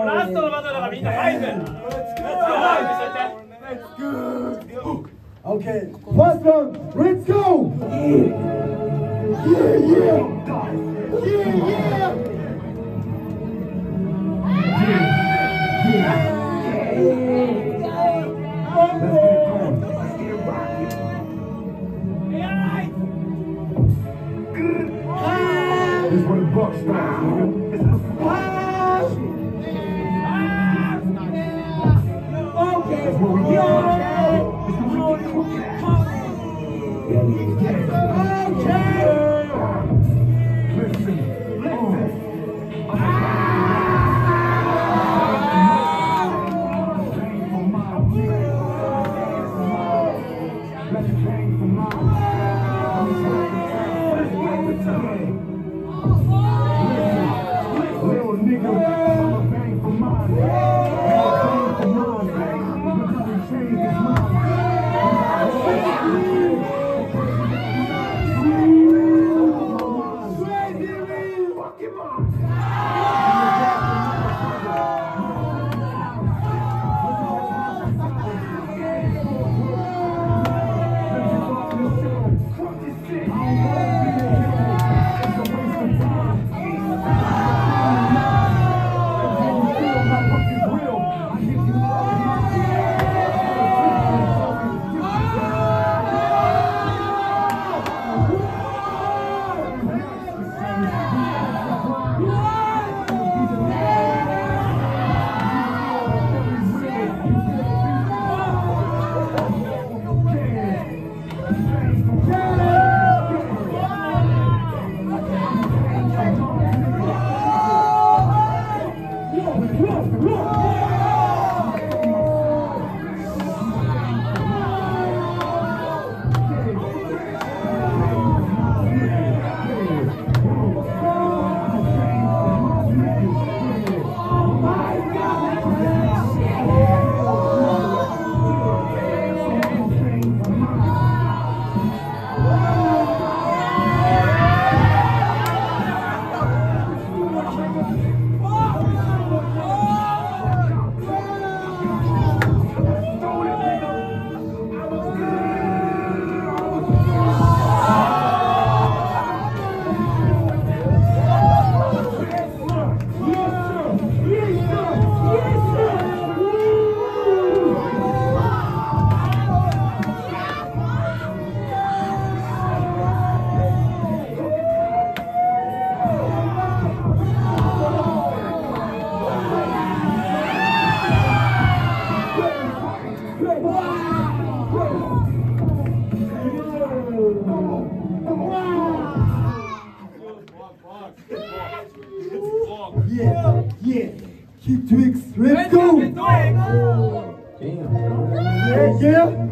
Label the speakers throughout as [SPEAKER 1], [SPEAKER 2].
[SPEAKER 1] ラストのバトルだからみんな早く。
[SPEAKER 2] Let's go. Okay, first round, let's go. This is where the buck starts, Okay, that's where we Yeah. Keep Twix. Let's go. Yeah.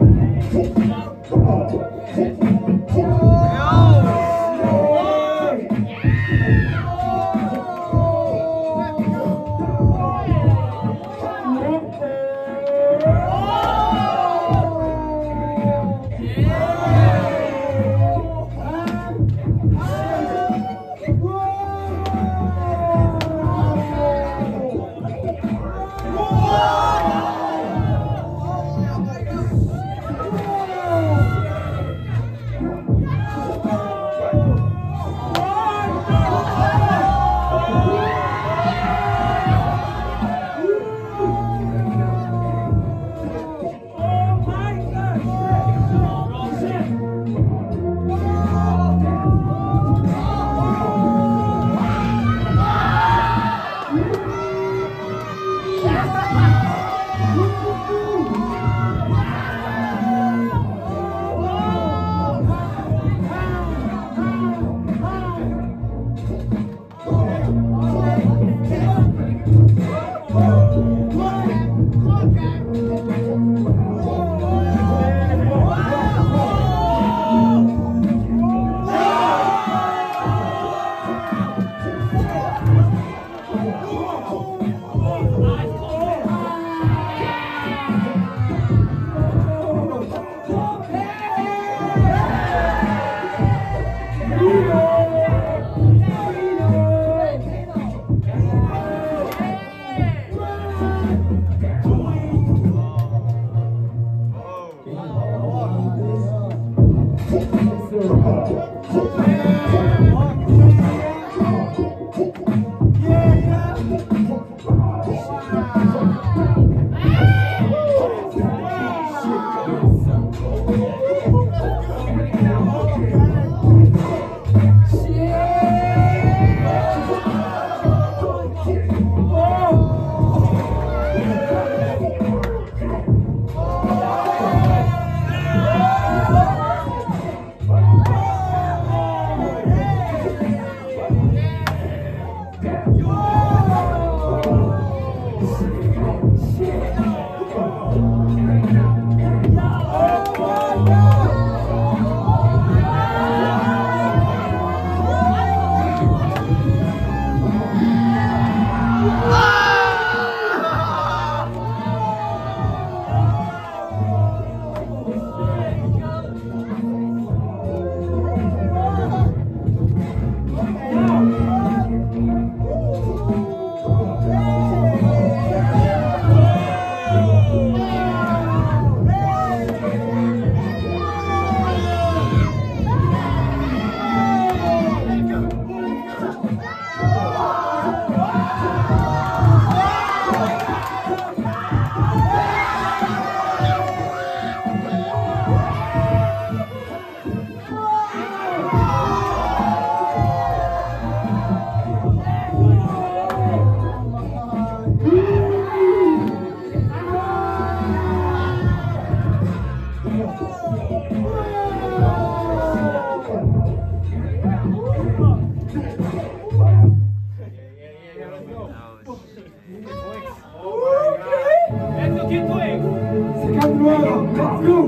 [SPEAKER 2] Let's go.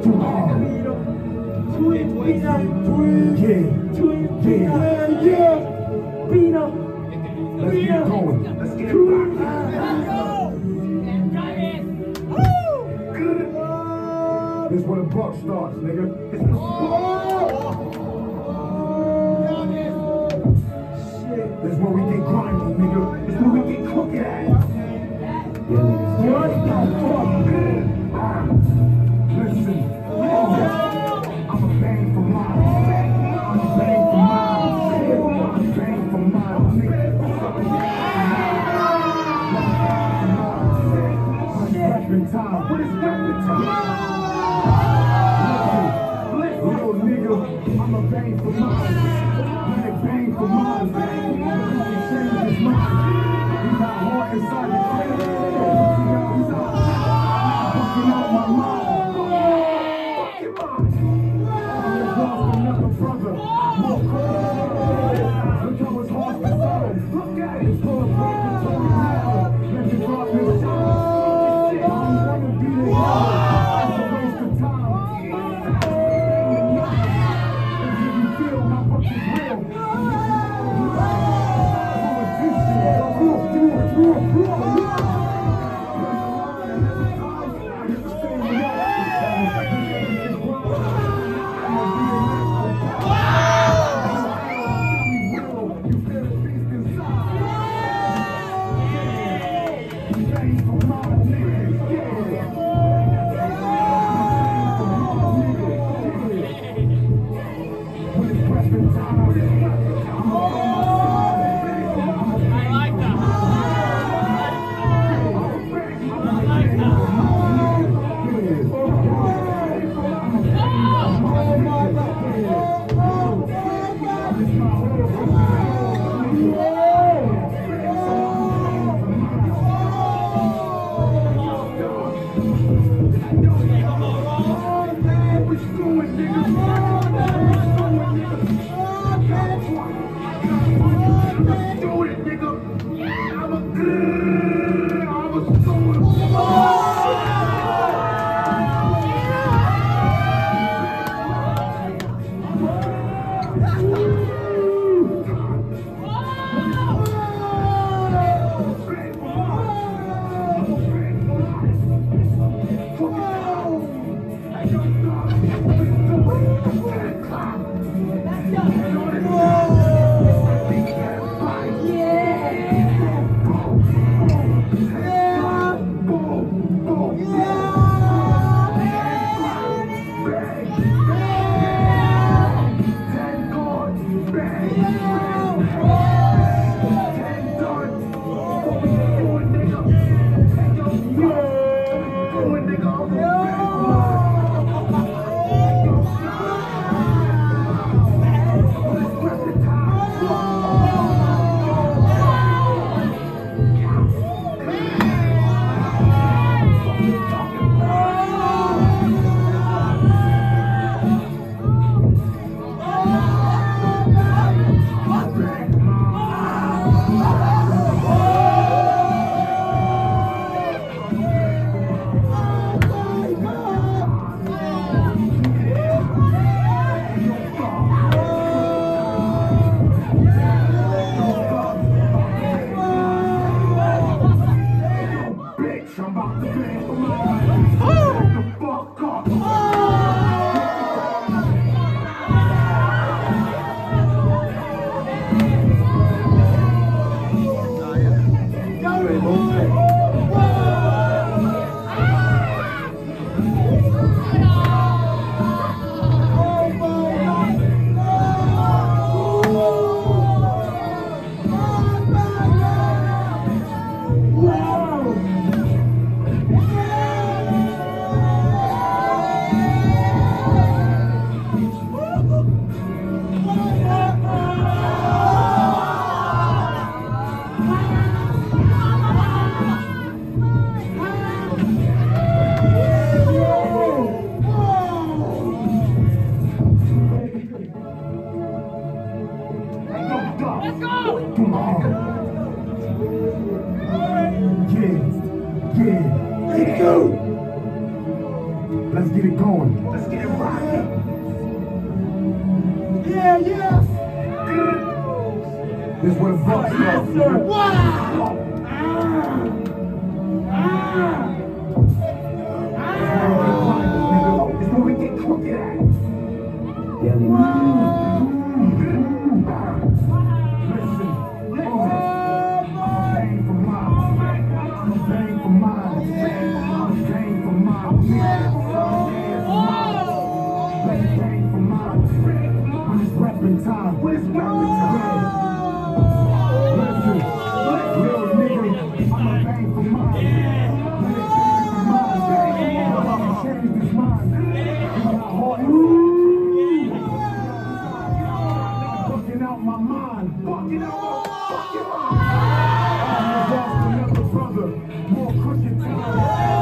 [SPEAKER 2] Let's get going. Let's get it back. This is where the buck starts, nigga. This is where we get grimy, nigga. This is where we get crooked at. Listen, I'm a bang for mine. I'm a bang for mine. I'm a bang for mine, nigga. Time. What is rapping time? Little nigga, I'm a bang for mine. When they bang for mine, he change his mind. He got heart inside the crib. He's out fucking out my mind. Fucking mind. I lost another brother. More cold. Look how his heart's deserved. Look at it. It's full of broken toes. Let me drop his shot. Let's get it going. Let's get it rocking. Yeah, yeah. This is where the bucks go. Wow. It's where we get crooked at. Listen. Pain for mine. Pain for mine. Pain for mine. Pain for mine. When it's rapping time. When it's rapping time. Listen. Little nigga. I'm a pain for mine. When it's pain for mine. Change this mind. Fucking out my mind. Fucking out my fucking mind. I'm lost another brother. More crooked time.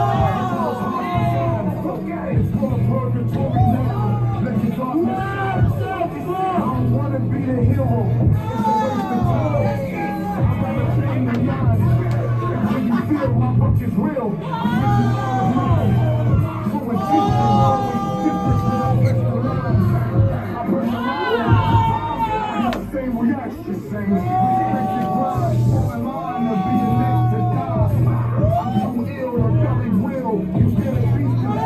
[SPEAKER 2] Look at it. It's full of purgatory now. Let your darkness shine. I don't want to be the hero. It's a waste of time. I'd rather change the mind. When you feel my book is real, I'm wishing I was mine. So it's always different when I get the line. I personalize. Same reaction, same restricted grind. I'm on to be the next to die. I'm too ill to belly will. You get a beast of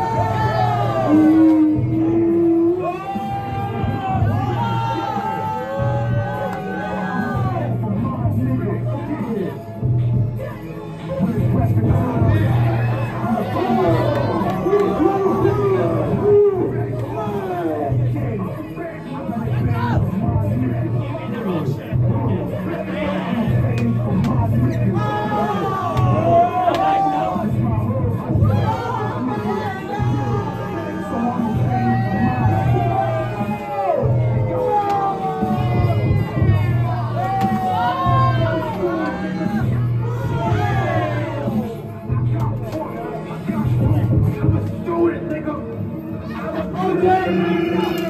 [SPEAKER 2] do it, nigga.